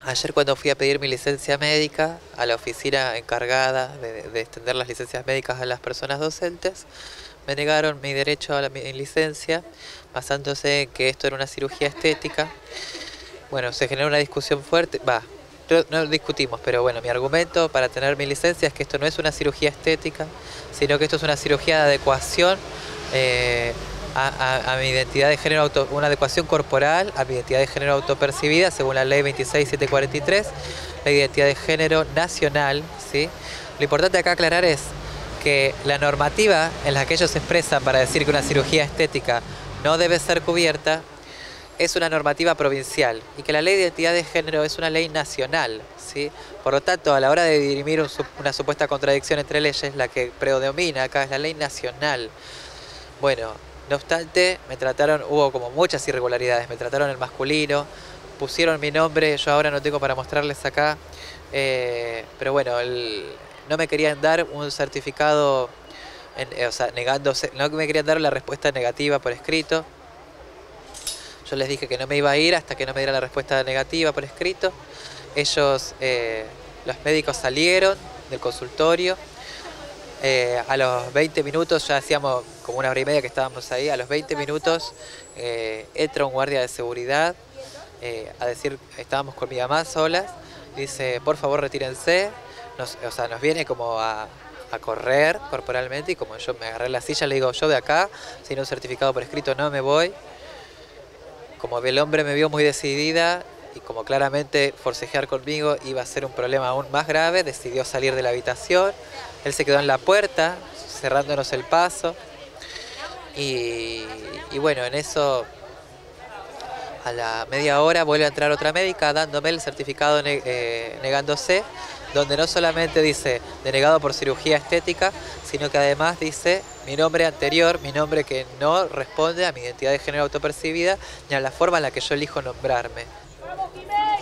Ayer cuando fui a pedir mi licencia médica a la oficina encargada de extender las licencias médicas a las personas docentes, me negaron mi derecho a mi licencia basándose en que esto era una cirugía estética. Bueno, se generó una discusión fuerte, no discutimos, pero bueno, mi argumento para tener mi licencia es que esto no es una cirugía estética, sino que esto es una cirugía de adecuación a mi identidad de género, una adecuación corporal a mi identidad de género autopercibida según la ley 26743, la identidad de género nacional, ¿sí? Lo importante acá aclarar es que la normativa en la que ellos se expresan para decir que una cirugía estética no debe ser cubierta es una normativa provincial y que la ley de identidad de género es una ley nacional, ¿sí? Por lo tanto, a la hora de dirimir una supuesta contradicción entre leyes, la que predomina acá es la ley nacional. Bueno, no obstante, hubo como muchas irregularidades, me trataron en masculino, pusieron mi nombre, yo ahora no tengo para mostrarles acá, pero bueno, no me querían dar un certificado, o sea, negándose, no me querían dar la respuesta negativa por escrito. Yo les dije que no me iba a ir hasta que no me diera la respuesta negativa por escrito. Ellos, los médicos salieron del consultorio. A los 20 minutos, ya hacíamos como una hora y media que estábamos ahí, a los 20 minutos entra un guardia de seguridad a decir, estábamos con mi mamá solas, dice, por favor retírense, nos viene como a correr corporalmente y como yo me agarré la silla, le digo, yo de acá, sin un certificado por escrito no me voy. Como el hombre me vio muy decidida y como claramente forcejear conmigo iba a ser un problema aún más grave, decidió salir de la habitación. Él se quedó en la puerta, cerrándonos el paso. Y bueno, en eso, a la media hora vuelve a entrar otra médica dándome el certificado negándose, donde no solamente dice denegado por cirugía estética, sino que además dice mi nombre anterior, mi nombre que no responde a mi identidad de género autopercibida ni a la forma en la que yo elijo nombrarme.